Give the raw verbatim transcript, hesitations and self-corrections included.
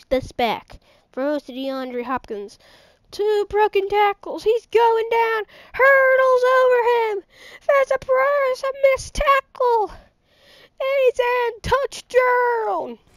this back. Throws to DeAndre Hopkins. Two broken tackles. He's going down. Hurdles over him. There's a press. A missed tackle. And he's in. Touchdown.